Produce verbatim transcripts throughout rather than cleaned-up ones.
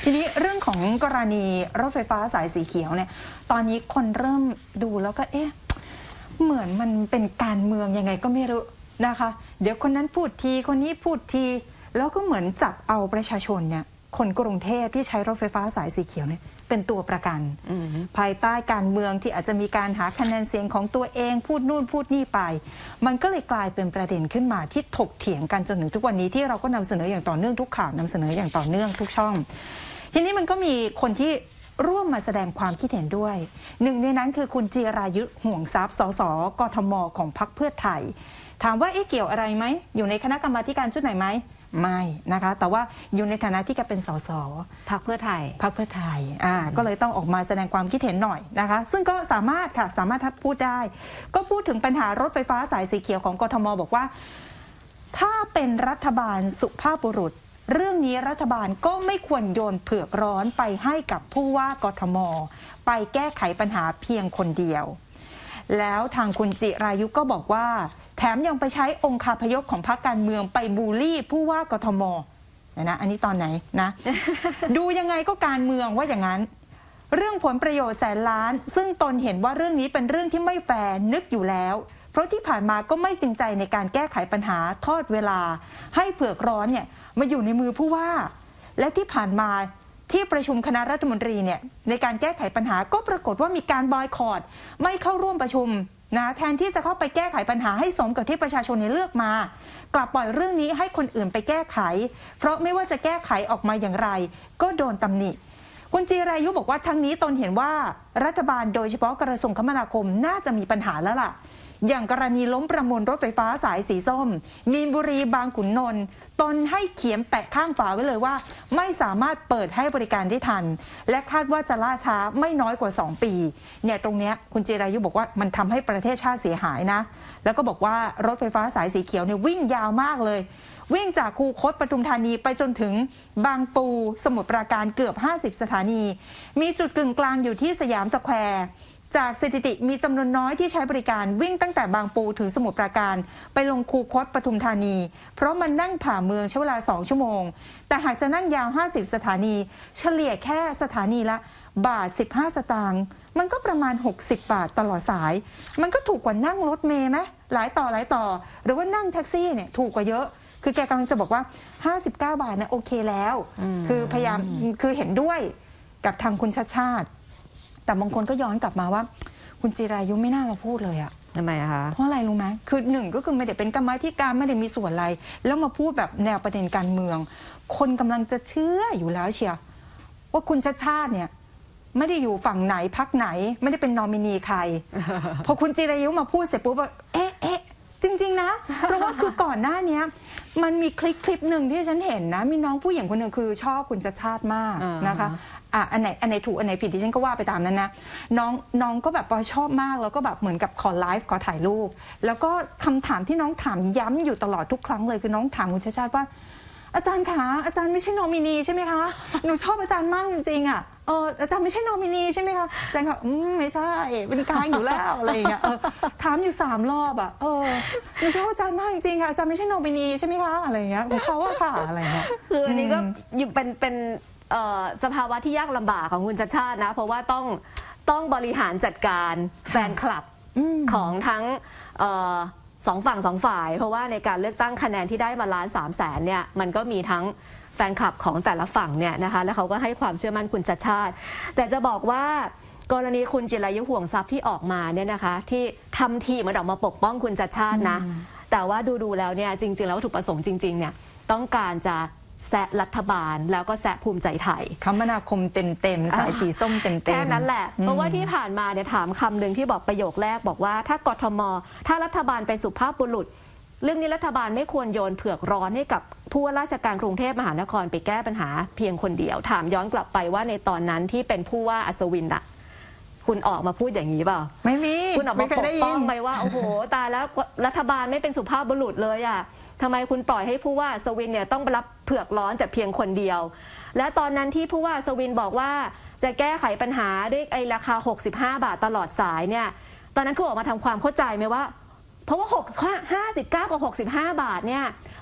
ทีนี้เรื่องของกรณีรถไฟฟ้าสายสีเขียวเนี่ยตอนนี้คนเริ่มดูแล้วก็เอ๊ะเหมือนมันเป็นการเมืองยังไงก็ไม่รู้นะคะเดี๋ยวคนนั้นพูดทีคนนี้พูดทีแล้วก็เหมือนจับเอาประชาชนเนี่ยคนกรุงเทพที่ใช้รถไฟฟ้าสายสีเขียวเนี่ยเป็นตัวประกันภายใต้การเมืองที่อาจจะมีการหาคะแนนเสียงของตัวเองพูดนู่นพูดนี่ไปมันก็เลยกลายเป็นประเด็นขึ้นมาที่ถกเถียงกันจนถึงทุกวันนี้ที่เราก็นำเสนออย่างต่อเนื่องทุกข่าวนำเสนออย่างต่อเนื่องทุกช่องทีนี้มันก็มีคนที่ร่วมมาแสดงความคิดเห็นด้วยหนึ่งในนั้นคือคุณจิรายุห่วงทรัพย์สสกทมของพรรคเพื่อไทยถามว่าเอ๊ะเกี่ยวอะไรไหมอยู่ในคณะกรรมาธิการชุดไหนไหมไม่นะคะแต่ว่าอยู่ในฐานะที่แกเป็นสสพรรคเพื่อไทยพรรคเพื่อไทยอ่าก็เลยต้องออกมาแสดงความคิดเห็นหน่อยนะคะซึ่งก็สามารถค่ะสามารถพูดได้ก็พูดถึงปัญหารถไฟฟ้าสายสีเขียวของกทมบอกว่าถ้าเป็นรัฐบาลสุภาพบุรุษเรื่องนี้รัฐบาลก็ไม่ควรโยนเผือกร้อนไปให้กับผู้ว่ากทมไปแก้ไขปัญหาเพียงคนเดียวแล้วทางคุณจิรายุก็บอกว่าแถมยังไปใช้องคาพยพของพรรคการเมืองไปบูลลี่ผู้ว่ากทมนะอันนี้ตอนไหนนะ ดูยังไงก็การเมืองว่าอย่างนั้นเรื่องผลประโยชน์แสนล้านซึ่งตนเห็นว่าเรื่องนี้เป็นเรื่องที่ไม่แฟร์นึกอยู่แล้วเพราะที่ผ่านมาก็ไม่จริงใจในการแก้ไขปัญหาทอดเวลาให้เผือกร้อนเนี่ยมาอยู่ในมือผู้ว่าและที่ผ่านมาที่ประชุมคณะรัฐมนตรีเนี่ยในการแก้ไขปัญหาก็ปรากฏว่ามีการบอยคอตไม่เข้าร่วมประชุมนะแทนที่จะเข้าไปแก้ไขปัญหาให้สมกับที่ประชาชนเลือกมากลับปล่อยเรื่องนี้ให้คนอื่นไปแก้ไขเพราะไม่ว่าจะแก้ไขออกมาอย่างไรก็โดนตำหนิคุณจิรายุบอกว่าทั้งนี้ตนเห็นว่ารัฐบาลโดยเฉพาะกระทรวงคมนาคมน่าจะมีปัญหาแล้วล่ะอย่างกรณีล้มประมูลรถไฟฟ้าสายสีส้มมีนบุรีบางขุนนนท์ตนให้เขียนแปะข้างฝาไว้เลยว่าไม่สามารถเปิดให้บริการได้ทันและคาดว่าจะล่าช้าไม่น้อยกว่าสองปีเนี่ยตรงเนี้ยคุณจิรายุบอกว่ามันทำให้ประเทศชาติเสียหายนะแล้วก็บอกว่ารถไฟฟ้าสายสีเขียวเนี่ยวิ่งยาวมากเลยวิ่งจากคูคตปทุมธานีไปจนถึงบางปูสมุทรปราการเกือบห้าสิบสถานีมีจุดกึ่งกลางอยู่ที่สยามสแควร์จากสถิติมีจำนวนน้อยที่ใช้บริการวิ่งตั้งแต่บางปูถึงสมุทรปราการไปลงคูคตปทุมธานีเพราะมันนั่งผ่าเมืองใช้เวลาสองชั่วโมงแต่หากจะนั่งยาวห้าสิบสถานีเฉลี่ยแค่สถานีละบาทสิบห้าสตางค์มันก็ประมาณหกสิบบาทตลอดสายมันก็ถูกกว่านั่งรถเมล์ไหมหลายต่อหลายต่อหรือว่านั่งแท็กซี่เนี่ยถูกกว่าเยอะคือแกกำลังจะบอกว่าห้าสิบเก้าบาทเนี่ยโอเคแล้วคือพยายามคือเห็นด้วยกับทางคุณชาติชาติแต่บางคนก็ย้อนกลับมาว่าคุณจิรายุไม่น่ามาพูดเลยอะทำไมอะคะเพราะอะไรรู้ไหมคือหนึ่งก็คือไม่ได้เป็นกรรมธิการไม่ได้มีส่วนอะไรแล้วมาพูดแบบแนวประเด็นการเมืองคนกำลังจะเชื่ออยู่แล้วเชียวว่าคุณชาติชาติเนี่ยไม่ได้อยู่ฝั่งไหนพรรคไหนไม่ได้เป็นนอมินีใคร พอคุณจิรายุมาพูดเสร็จปุ๊บว่าเอ๊ะเอ๊ะจริงๆนะเพราะว่าคือก่อนหน้านี้มันมีคลิปคลิปหนึ่งที่ฉันเห็นนะมีน้องผู้หญิงคนหนึ่งคือชอบคุณชาติชาติมากนะคะอ่ะอันไหนอันไหนถูกอันไหนผิดดิฉันก็ว่าไปตามนั้นนะน้องน้องก็แบบชอบมากแล้วก็แบบเหมือนกับขอไลฟ์ขอถ่ายรูปแล้วก็คำถามที่น้องถามย้ำอยู่ตลอดทุกครั้งเลยคือน้องถามคุณชาติชาติว่าอาจารย์คะอาจารย์ไม่ใช่นอมินีใช่ไหมคะหนูชอบอาจารย์มากจริงๆอ่ะเอออาจารย์ไม่ใช่นอมินีใช่ไหมคะอาจารย์คะอืมไม่ใช่เป็นกลางอยู่แล้วอะไรอย่างเงี้ยเออถามอยู่สามรอบอ่ะเออหนูชอบอาจารย์มากจริงๆค่ะอาจารย์ไม่ใช่นอมินีใช่ไหมคะอะไรอย่างเงี้ยของเขาอะค่ะอะไรเงี้ยคืออันนี้ก็อยู่เป็นเป็นสภาวะที่ยากลำบากของคุณชาติชาตินะเพราะว่าต้องต้องบริหารจัดการแฟนคลับของทั้งสองฝั่งสองฝ่ายเพราะว่าในการเลือกตั้งคะแนนที่ได้มาล้านสามแสนเนี่ยมันก็มีทั้งแฟนคลับของแต่ละฝั่งเนี่ยนะคะแล้วเขาก็ให้ความเชื่อมั่นคุณชาติชาติแต่จะบอกว่ากรณีคุณจิรายุห่วงทรัพย์ที่ออกมาเนี่ยนะคะที่ทำทีเหมือนออกมาปกป้องคุณชาติชาตินะแต่ว่าดูดูแล้วเนี่ยจริงๆแล้ววัตถุประสงค์จริงๆเนี่ยต้องการจะแซะรัฐบาลแล้วก็แซะภูมิใจไทยคมนาคมเต็มๆสายสีส้มเต็มๆแค่นั้นแหละเพราะว่าที่ผ่านมาเนี่ยถามคำหนึ่งที่บอกประโยคแรกบอกว่าถ้ากทมถ้ารัฐบาลเป็นสุภาพบุรุษเรื่องนี้รัฐบาลไม่ควรโยนเผือกร้อนให้กับผู้ว่าราชการกรุงเทพมหานครไปแก้ปัญหาเพียงคนเดียวถามย้อนกลับไปว่าในตอนนั้นที่เป็นผู้ว่าอัศวินอะคุณออกมาพูดอย่างนี้เปล่าไม่มีคุณออกมาปกป้องไปว่าโอ้โหตายแล้วรัฐบาลไม่เป็นสุภาพบุรุษเลยอะทำไมคุณปล่อยให้ผู้ว่าสวินเนี่ยต้องรับเผือกร้อนแต่เพียงคนเดียวและตอนนั้นที่ผู้ว่าสวินบอกว่าจะแก้ไขปัญหาด้วยไอ้ราคาหกสิบห้าบาทตลอดสายเนี่ยตอนนั้นคุณออกมาทำความเข้าใจไหมว่าเพราะว่าห้าสิบเก้ากับหกสิบห้าบาทเนี่ย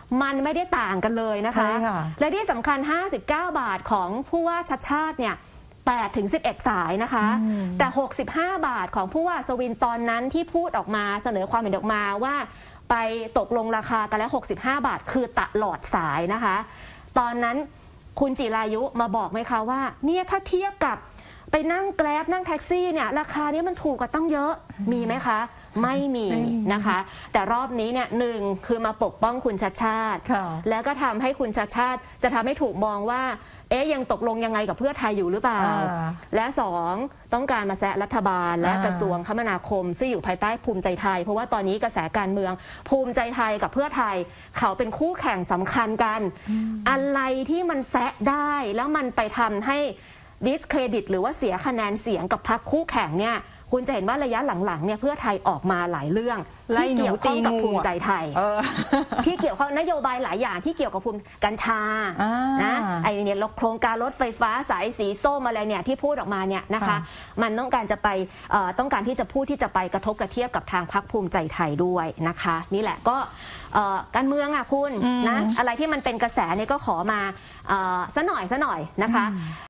มันไม่ได้ต่างกันเลยนะคะใช่ค่ะและที่สำคัญห้าสิบเก้าบาทของผู้ว่าชัดชาติเนี่ยแปดถึงสิบเอ็ดสายนะคะแต่หกสิบห้าบาทของผู้ว่าสวินตอนนั้นที่พูดออกมาเสนอความเห็นออกมาว่าไปตกลงราคากันแล้วหกสิบห้าบาทคือตลอดสายนะคะตอนนั้นคุณจิรายุมาบอกไหมคะว่าเนี่ยถ้าเทียบกับไปนั่งแกร็บนั่งแท็กซี่เนี่ยราคานี้มันถูกกว่าตั้งเยอะมีไหมคะไม่มีนะคะแต่รอบนี้เนี่ยหนึ่งคือมาปกป้องคุณชัดชาติแล้วก็ทำให้คุณชัดชาติจะทำให้ถูกมองว่าเอ๊ยยังตกลงยังไงกับเพื่อไทยอยู่หรือเปล่าและสองต้องการมาแซะรัฐบาลและกระทรวงคมนาคมซึ่งอยู่ภายใต้ภูมิใจไทยเพราะว่าตอนนี้กระแสการเมืองภูมิใจไทยกับเพื่อไทยเขาเป็นคู่แข่งสำคัญกันอะไรที่มันแซะได้แล้วมันไปทำให้ดิสเครดิตหรือว่าเสียคะแนนเสียงกับพรรคคู่แข่งเนี่ยคุณจะเห็นว่าระยะหลังๆเนี่ยเพื่อไทยออกมาหลายเรื่องที่เกี่ยวข้องกับภูมิใจไทยที่เกี่ยวข้องนโยบายหลายอย่างที่เกี่ยวกับภูมิกัญชานะไอ้เนี่ยโครงการรถไฟฟ้าสายสีส้มอะไรเนี่ยที่พูดออกมาเนี่ยนะคะมันต้องการจะไปต้องการที่จะพูดที่จะไปกระทบกระเทียบกับทางพรรคภูมิใจไทยด้วยนะคะนี่แหละก็การเมืองอ่ะคุณนะอะไรที่มันเป็นกระแสเนี่ยก็ขอมาซะหน่อยซะหน่อยนะคะ